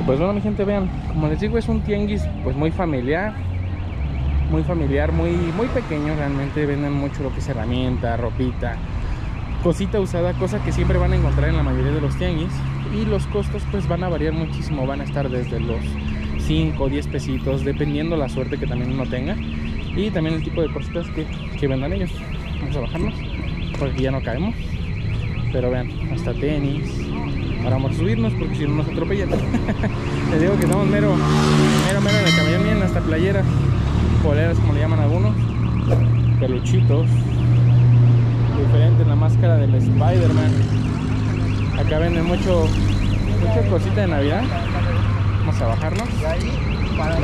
pues bueno, mi gente, vean, como les digo, es un tianguis pues muy familiar, muy pequeño realmente. Venden mucho lo que es herramienta, ropita, cosita usada, cosa que siempre van a encontrar en la mayoría de los tianguis. Y los costos pues van a variar muchísimo, van a estar desde los 5 o 10 pesitos, dependiendo la suerte que también uno tenga y también el tipo de cositas que vendan ellos. Vamos a bajarnos porque ya no caemos, pero vean, hasta tenis. Ahora vamos a subirnos porque si no nos atropellan. Les digo que estamos mero en el camión. Miren, hasta playera, poleras como le llaman algunos, peluchitos diferentes, la máscara del Spider-Man. Acá venden mucha cosita de Navidad. Vamos a bajarnos. Vamos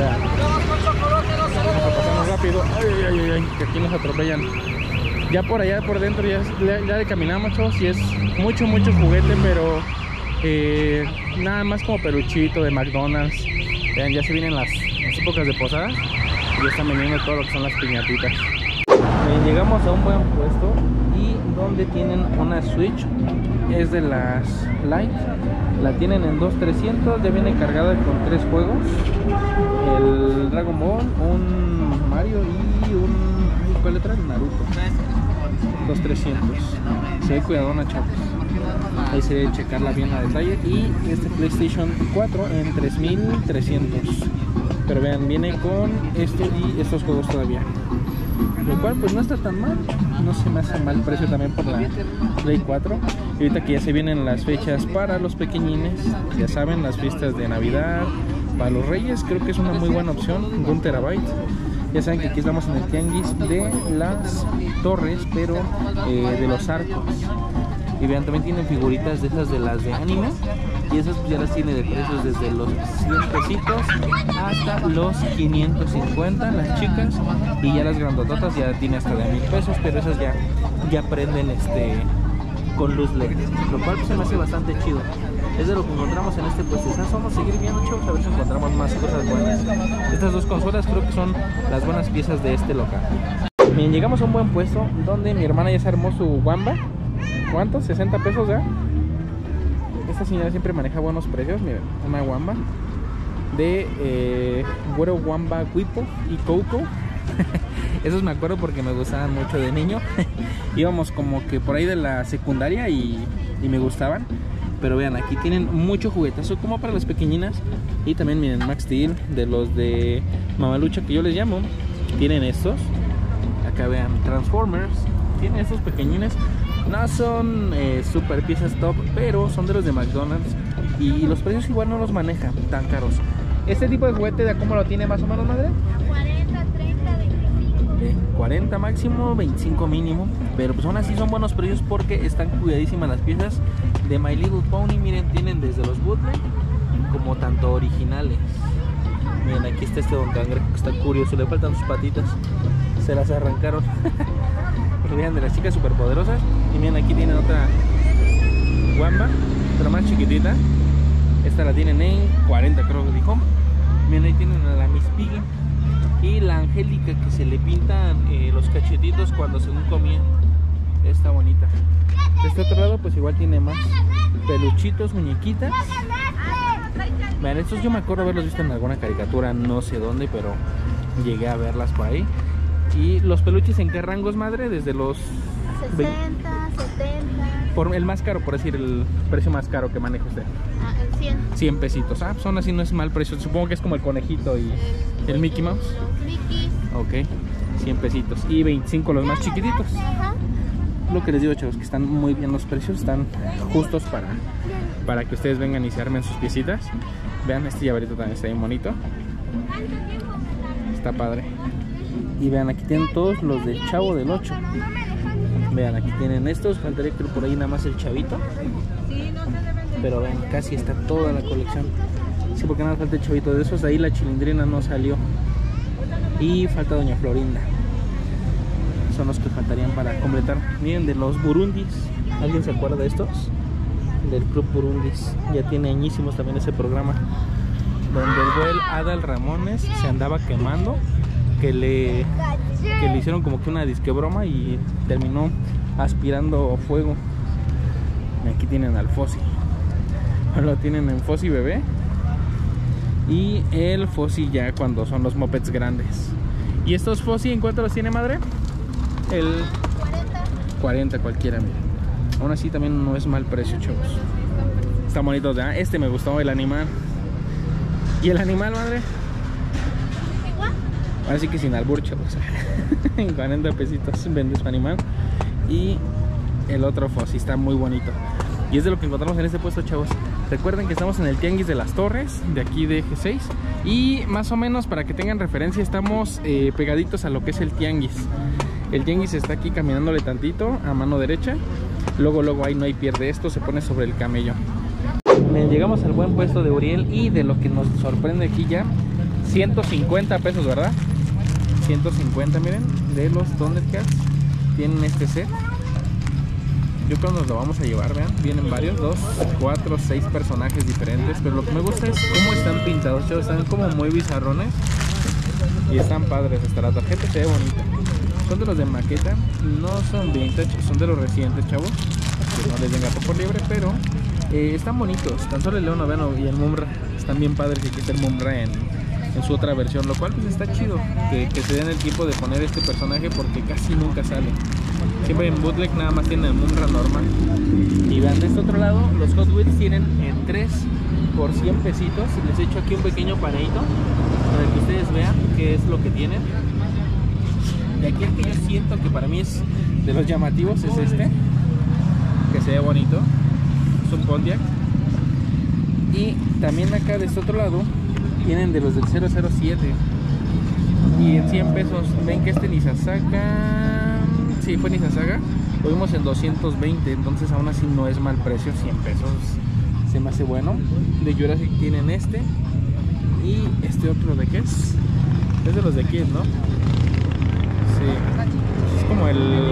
a pasarnos rápido. Ay, que aquí nos atropellan. Ya por allá, por dentro, ya le caminamos, chavos, y es mucho juguete, pero nada más como peluchito de McDonald's. Vean, ya se vienen las épocas de posada y ya están vendiendo todo lo que son las piñatitas. Llegamos a un buen puesto y donde tienen una Switch, es de las Lite, la tienen en 2,300, ya viene cargada con 3 juegos, el Dragon Ball, un Mario y un, ¿cuál letra? El Naruto. 2,300. Se ve cuidadona, chavos. Ahí se debe checarla bien a detalle. Y este PlayStation 4 en 3,300. Pero vean, viene con esto y estos juegos todavía, lo cual pues no está tan mal. No se me hace mal precio también por la Play 4. Y ahorita que ya se vienen las fechas para los pequeñines, ya saben, las fiestas de Navidad, para los Reyes, creo que es una muy buena opción de 1 terabyte. Ya saben que aquí estamos en el tianguis de las torres, pero de los arcos. Y vean, también tienen figuritas de esas de las de anime. Y esas pues ya las tiene de precios desde los 100 pesitos hasta los 550 las chicas. Y ya las grandototas ya tiene hasta de 1,000 pesos, pero esas ya prenden con luz LED, lo cual pues se me hace bastante chido. Es de lo que encontramos en este puestizazo. Vamos a seguir viendo, chavos, a ver si encontramos más cosas buenas. Estas dos consolas creo que son las buenas piezas de este local. Bien, llegamos a un buen puesto donde mi hermana ya se armó su Wamba. ¿Cuánto? 60 pesos ya. Esta señora siempre maneja buenos precios. Miren, una Wamba de Güero Wamba, Wipo y Coco. Esos me acuerdo porque me gustaban mucho de niño. Íbamos como que por ahí de la secundaria y me gustaban. Pero vean, aquí tienen mucho juguetazo como para las pequeñinas. Y también miren, Max Steel, de los de Mamalucha que yo les llamo. Tienen estos. Acá vean, Transformers. Tienen estos pequeñines. No son super piezas top, pero son de los de McDonald's. Y los precios igual no los manejan tan caros. ¿Este tipo de juguete de cómo lo tiene más o menos, madre? 40, 30, 25. 40 máximo, 25 mínimo. Pero pues aún así son buenos precios porque están cuidadísimas las piezas de My Little Pony. Miren, tienen desde los bootleg como tanto originales. Miren, aquí está este Don Cangrejo que está curioso, le faltan sus patitas, se las arrancaron. Vean, de las chicas superpoderosas. Y miren, aquí tienen otra Wamba, pero más chiquitita. Esta la tienen en 40, creo que dijo. Miren, ahí tienen a la Miss Piggy y la Angélica, que se le pintan los cachetitos cuando según comía. Está bonita. De este otro lado pues igual tiene más peluchitos, muñequitas. Vean, estos yo me acuerdo haberlos visto en alguna caricatura, no sé dónde, pero llegué a verlas por ahí. Y los peluches, ¿en qué rangos, madre? Desde los 60, 70. Por el más caro, por decir el precio más caro que maneja usted. El 100. 100 pesitos. Ah, son así, no es mal precio. Supongo que es como el conejito y el Mickey Mouse. Mickey. Ok, 100 pesitos. Y 25 los más chiquititos. Lo que les digo, chavos, que están muy bien los precios. Están justos para que ustedes vengan y se armen sus piecitas. Vean, este llaverito también está bien bonito. Está padre. Y vean, aquí tienen todos los del Chavo del 8. Vean, aquí tienen estos. Faltaría que por ahí nada más el Chavito. Pero vean, casi está toda la colección. Sí, porque nada falta el Chavito. De esos ahí la Chilindrina no salió. Y falta Doña Florinda. Son los que faltarían para completar. Miren, de los Burundis. ¿Alguien se acuerda de estos? Del Club Burundis. Ya tiene añísimos también ese programa, donde el buen Adal Ramones se andaba quemando. Que le hicieron como que una disque broma y terminó aspirando fuego. Y aquí tienen al Fossi. Lo tienen en Fossi Bebé. Y el Fossi ya cuando son los mopeds grandes. ¿Y estos Fossi en cuánto los tiene, madre? El 40 cualquiera, mira. Aún así también no es mal precio, chavos. Están bonitos, ¿verdad? Este me gustó, el animal. ¿Y el animal, madre? ¿Igual? Ahora sí que sin albur, chavos. En 40 pesitos vende su animal. Y el otro Fossi está muy bonito. Y es de lo que encontramos en este puesto, chavos. Recuerden que estamos en el Tianguis de las Torres, de aquí de Eje 6. Y más o menos, para que tengan referencia, estamos pegaditos a lo que es el Tianguis. El Tianguis está aquí caminándole tantito, a mano derecha. Luego ahí no hay pierde, esto se pone sobre el camello. Bien, llegamos al buen puesto de Uriel. Y de lo que nos sorprende aquí ya, 150 pesos, ¿verdad? 150, miren, de los Thundercats. Tienen este set. Yo creo que nos lo vamos a llevar, vean, vienen varios, 2, 4, 6 personajes diferentes. Pero lo que me gusta es cómo están pintados, chavos, están como muy bizarrones. Y están padres, hasta la tarjeta se ve bonita. Son de los de maqueta, no son vintage, son de los recientes, chavos. Que no les den gato por liebre, pero están bonitos. Tan solo el Leonoveno y el Mumra están bien padres. Y aquí está el Mumra en su otra versión, lo cual pues está chido que se den el tiempo de poner este personaje, porque casi nunca sale. Siempre en bootleg nada más tienen el Mumra normal. Y vean, de este otro lado los Hot Wheels tienen en 3 por 100 pesitos. Les he hecho aquí un pequeño paneito para que ustedes vean qué es lo que tienen. De aquí el que yo siento que para mí es de los llamativos es este, que se ve bonito. Es un Pontiac. Y también acá de este otro lado tienen de los del 007. Y en 100 pesos, ven que este Nissan Saga, sí, fue Nissan Saga, lo vimos en 220, entonces aún así no es mal precio. 100 pesos se me hace bueno. De Jurassic tienen este. Y este otro, ¿de qué es? Es de los de Kid, ¿no? Sí, es como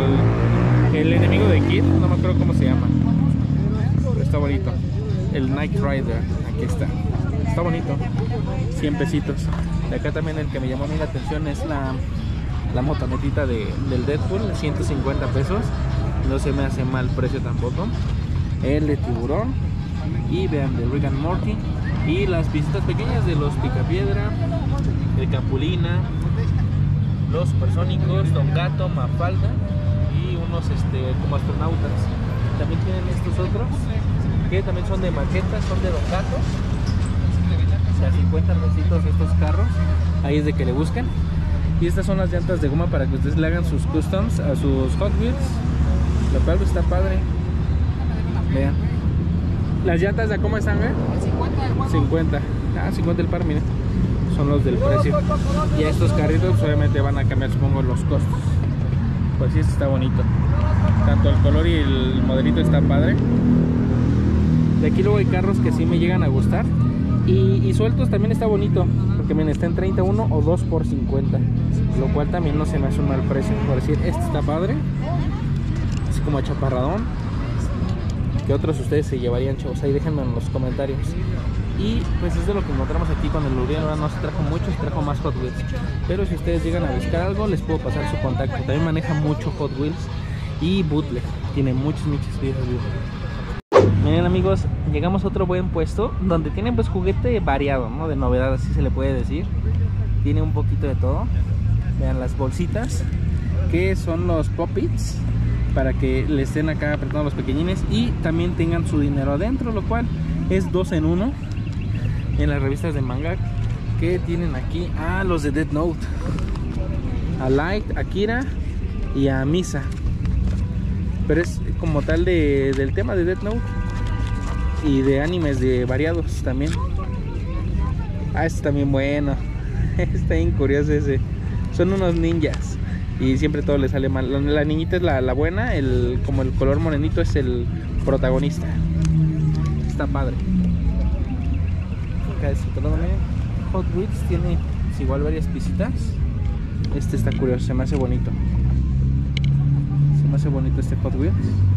el enemigo de Kid, no me acuerdo cómo se llama, pero está bonito. El Knight Rider, aquí está. Está bonito, 100 pesitos. De acá también el que me llamó a mí la atención es la motonetita del Deadpool, 150 pesos. No se me hace mal precio tampoco. El de Tiburón. Y vean, de Rick and Morty. Y las visitas pequeñas de los Picapiedra, el Capulina, los Supersónicos, Don Gato, Mafalda. Y unos como astronautas. También tienen estos otros, que también son de maquetas, son de Don Gato. O sea, 50 pesitos estos carros. Ahí es de que le buscan. Y estas son las llantas de goma para que ustedes le hagan sus customs a sus Hot Wheels, lo cual está padre. Vean, las llantas de cómo están, 50. 50 el par, miren. Son los del precio. Y a estos carritos obviamente van a cambiar, supongo, los costos. Pues sí, este está bonito. Tanto el color y el modelito está padre. De aquí luego hay carros que sí me llegan a gustar. Y sueltos también está bonito, porque miren, está en 31 o 2 por 50, lo cual también no se me hace un mal precio. Por decir, este está padre, así como achaparradón. ¿Qué otros ustedes se llevarían, chavos? Ahí déjenme en los comentarios. Y pues es de lo que encontramos aquí con el Uriel. Ahora no se trajo mucho, se trajo más Hot Wheels. Pero si ustedes llegan a buscar algo, les puedo pasar su contacto. También maneja mucho Hot Wheels y bootleg. Tiene muchas piezas. Miren, amigos, llegamos a otro buen puesto donde tienen pues juguete variado, ¿no? De novedad, así se le puede decir. Tiene un poquito de todo. Vean las bolsitas, que son los Pop-Its, para que le estén acá apretando los pequeñines y también tengan su dinero adentro, lo cual es 2 en 1 en las revistas de manga que tienen aquí. Los de Death Note, a Light, a Kira y a Misa, pero es como tal del tema de Death Note y de animes de variados también. Este también bueno. Está bien curioso ese. Son unos ninjas y siempre todo le sale mal. La niñita es la buena, como el color morenito es el protagonista. Está padre. Acá es Hot Wheels, tiene igual varias pisitas. Este está curioso, se me hace bonito. Se me hace bonito este Hot Wheels.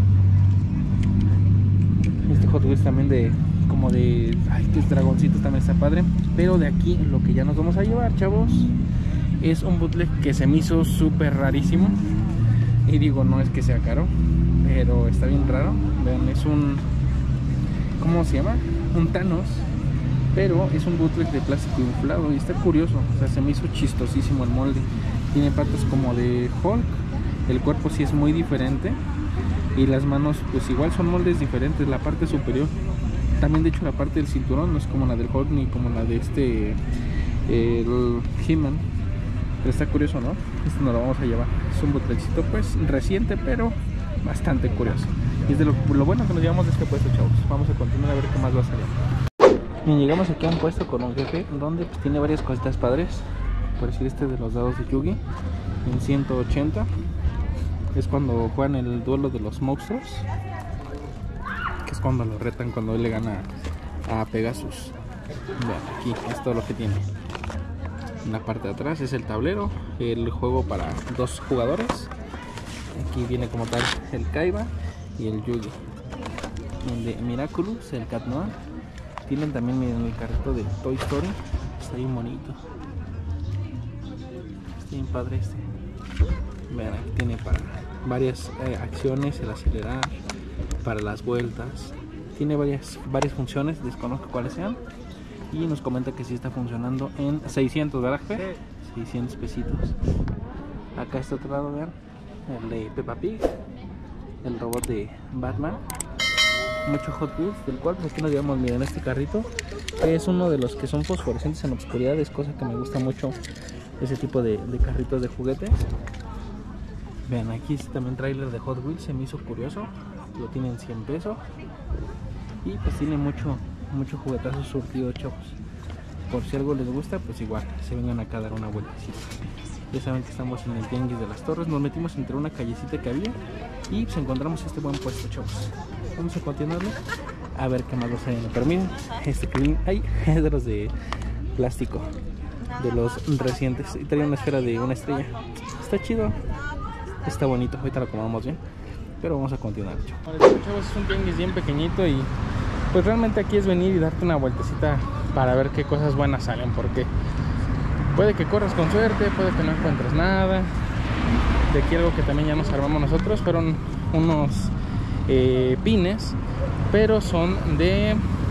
Este Hot Wheels también que es dragoncito, también está padre. Pero de aquí lo que ya nos vamos a llevar, chavos, es un bootleg que se me hizo súper rarísimo. Y digo, no es que sea caro, pero está bien raro. Vean, es un... ¿cómo se llama? Un Thanos pero es un bootleg de plástico inflado y está curioso. O sea, se me hizo chistosísimo el molde. Tiene patas como de Hulk, el cuerpo sí es muy diferente y las manos pues igual son moldes diferentes. La parte superior, también de hecho la parte del cinturón no es como la del Hulk ni como la de el He-Man. Pero está curioso, ¿no? Este nos lo vamos a llevar. Es un bootlegcito pues reciente, pero bastante curioso. Y es de lo bueno que nos llevamos de este puesto, chavos. Vamos a continuar a ver qué más va a salir. Bien, llegamos aquí a un puesto con un jefe donde pues, tiene varias cositas padres. Por decir, este de los dados de Yugi en 180. Es cuando juegan el duelo de los monstruos, que es cuando lo retan, cuando él le gana a Pegasus. Vean, aquí es todo lo que tiene. En la parte de atrás es el tablero, el juego para 2 jugadores. Aquí viene como tal el Kaiba y el Yugi. El de Miraculous, el Cat Noir. Tienen también, miren, el carrito de Toy Story. Está bien bonito. Está bien padre este. Vean, aquí tiene para varias acciones, el acelerar, para las vueltas. Tiene varias funciones, desconozco cuáles sean. Y nos comenta que sí está funcionando en 600, ¿verdad, jefe? 600 pesitos. Acá está otro lado, vean, el de Peppa Pig, el robot de Batman. Mucho Hot Wheels, del cual pues aquí nos llevamos, miren, este carrito, que es uno de los que son fosforescentes en la oscuridad. Es cosa que me gusta mucho, ese tipo de carritos de juguetes. Vean, aquí está también trailer de Hot Wheels, se me hizo curioso. Lo tienen 100 pesos. Y pues tiene mucho juguetazo surtido, chavos. Por si algo les gusta, pues igual, se vengan acá a dar una vueltecita. Ya saben que estamos en el Tianguis de las Torres. Nos metimos entre una callecita que había y pues encontramos este buen puesto, chavos. Vamos a continuarlo a ver qué más nos hay. Pero miren, este clean hay es de los de plástico, de los recientes. Y trae una esfera de una estrella. Está chido, está bonito. Ahorita lo acomodamos bien, pero vamos a continuar, chavos. Es un tianguis bien pequeñito y pues realmente aquí es venir y darte una vueltecita para ver qué cosas buenas salen, porque puede que corras con suerte, puede que no encuentres nada. De aquí algo que también ya nos armamos nosotros fueron unos pines, pero son de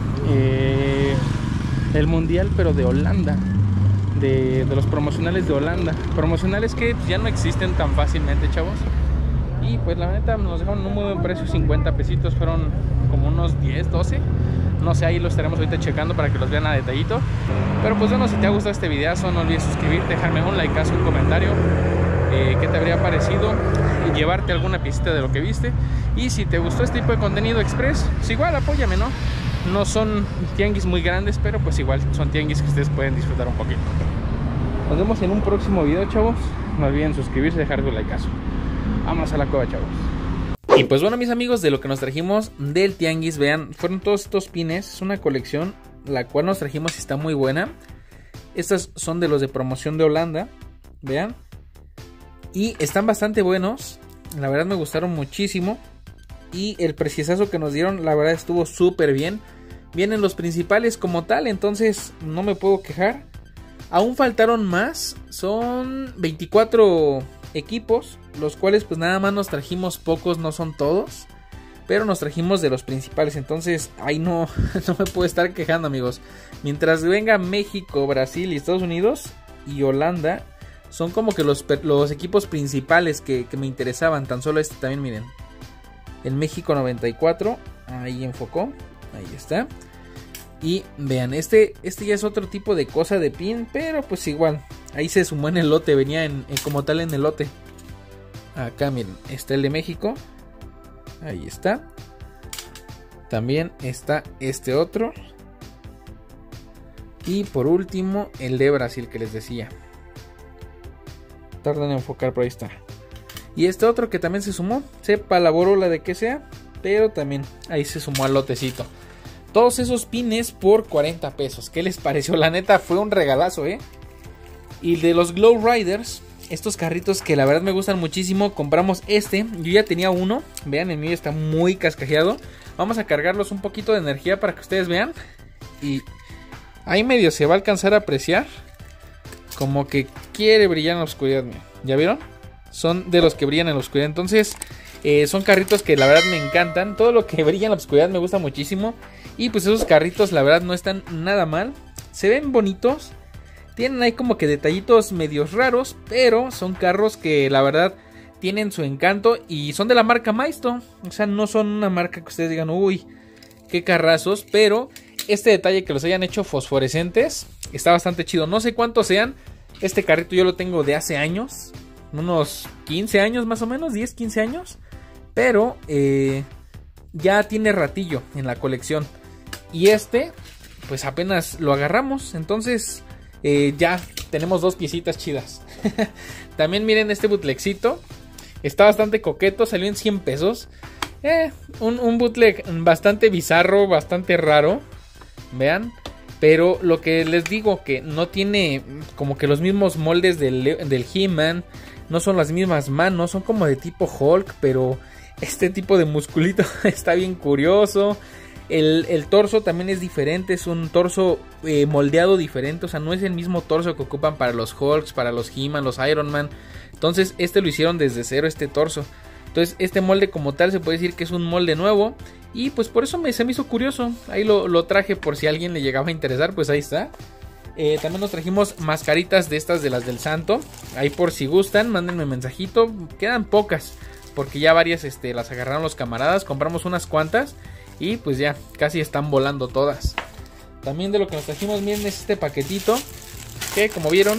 el mundial, pero de Holanda, de los promocionales de Holanda, promocionales que ya no existen tan fácilmente, chavos. Y pues la neta nos dejaron un muy buen precio, 50 pesitos, fueron como unos 10, 12. No sé, ahí lo estaremos ahorita checando para que los vean a detallito. Pero pues bueno, si te ha gustado este videazo, no olvides suscribirte, dejarme un likeazo, un comentario, qué te habría parecido, y llevarte alguna piecita de lo que viste. Y si te gustó este tipo de contenido express, pues igual apóyame, ¿no? No son tianguis muy grandes, pero pues igual son tianguis que ustedes pueden disfrutar un poquito. Nos vemos en un próximo video, chavos. No olviden suscribirse y dejar tu likeazo. Vamos a la cueva, chavos. Y pues bueno, mis amigos, de lo que nos trajimos del tianguis, vean, fueron todos estos pines. Es una colección la cual nos trajimos y está muy buena. Estas son de los de promoción de Holanda, vean, y están bastante buenos. La verdad me gustaron muchísimo. Y el preciazo que nos dieron, la verdad estuvo súper bien. Vienen los principales como tal, entonces no me puedo quejar. Aún faltaron más, son 24 equipos, los cuales pues nada más nos trajimos pocos, no son todos, pero nos trajimos de los principales. Entonces ahí no me puedo estar quejando, amigos. Mientras venga México, Brasil y Estados Unidos y Holanda, son como que los equipos principales que me interesaban. Tan solo este también, miren, el México 94, ahí enfocó, ahí está. Y vean, este ya es otro tipo de cosa de pin, pero pues igual, ahí se sumó en el lote, venía como tal en el lote. Acá miren, está el de México, ahí está. También está este otro. Y por último, el de Brasil que les decía. Tardan en enfocar, pero ahí está. Y este otro que también se sumó, sepa la borola de que sea, pero también ahí se sumó al lotecito. Todos esos pines por 40 pesos. ¿Qué les pareció? La neta fue un regalazo, ¿eh? Y de los Glow Riders, estos carritos que la verdad me gustan muchísimo, compramos este. Yo ya tenía uno. Vean, el mío está muy cascajeado. Vamos a cargarlos un poquito de energía para que ustedes vean. Y ahí medio se va a alcanzar a apreciar. Como que quiere brillar en la oscuridad. ¿Ya vieron? Son de los que brillan en la oscuridad. Entonces son carritos que la verdad me encantan. Todo lo que brilla en la oscuridad me gusta muchísimo. Y pues esos carritos la verdad no están nada mal. Se ven bonitos. Tienen ahí como que detallitos medios raros, pero son carros que la verdad tienen su encanto y son de la marca Maisto. O sea, no son una marca que ustedes digan, uy, qué carrazos, pero este detalle que los hayan hecho fosforescentes está bastante chido. No sé cuántos sean. Este carrito yo lo tengo de hace años, unos 15 años más o menos, 10, 15 años. Pero ya tiene ratillo en la colección. Y este, pues apenas lo agarramos. Entonces ya tenemos dos piecitas chidas. También miren este bootlegcito. Está bastante coqueto, salió en 100 pesos. Un bootleg bastante bizarro, bastante raro. Vean. Pero lo que les digo, que no tiene como que los mismos moldes del He-Man. No son las mismas manos, son como de tipo Hulk, pero este tipo de musculito está bien curioso. El torso también es diferente, es un torso moldeado diferente. O sea, no es el mismo torso que ocupan para los Hulks, para los He-Man, los Iron Man. Entonces este lo hicieron desde cero, este torso. Entonces este molde como tal se puede decir que es un molde nuevo. Y pues por eso se me hizo curioso. Ahí lo traje por si a alguien le llegaba a interesar, pues ahí está. También nos trajimos mascaritas de estas de las del Santo. Ahí por si gustan, mándenme mensajito. Quedan pocas, porque ya varias las agarraron los camaradas. Compramos unas cuantas y pues ya casi están volando todas. También de lo que nos trajimos, miren, es este paquetito, que como vieron,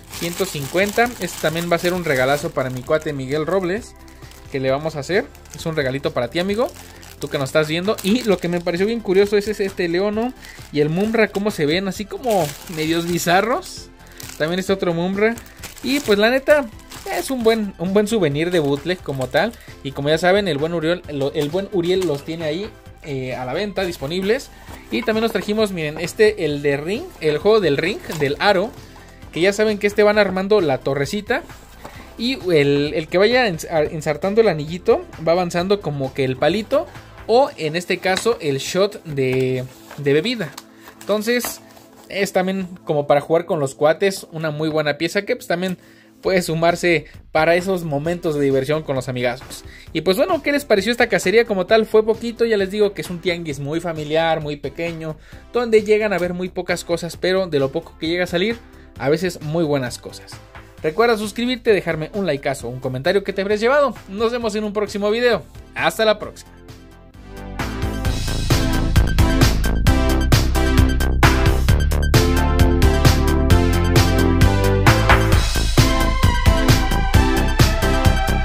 150. Este también va a ser un regalazo para mi cuate Miguel Robles, que le vamos a hacer. Es un regalito para ti, amigo, tú que nos estás viendo. Y lo que me pareció bien curioso es este Leono y el Mumbra, cómo se ven, así como medios bizarros. También este otro Mumbra. Y pues la neta, es un buen souvenir de bootleg como tal. Y como ya saben, el buen Uriel los tiene ahí a la venta, disponibles. Y también nos trajimos, miren, el de Ring, el juego del Ring, del Aro. Que ya saben que van armando la torrecita. Y el que vaya ensartando el anillito va avanzando como que el palito, o en este caso el shot de bebida. Entonces es también como para jugar con los cuates, una muy buena pieza que pues también puede sumarse para esos momentos de diversión con los amigazos. Y pues bueno, ¿qué les pareció esta cacería como tal? Fue poquito, ya les digo que es un tianguis muy familiar, muy pequeño, donde llegan a ver muy pocas cosas, pero de lo poco que llega a salir, a veces muy buenas cosas. Recuerda suscribirte, dejarme un likeazo, un comentario que te habrías llevado. Nos vemos en un próximo video. Hasta la próxima.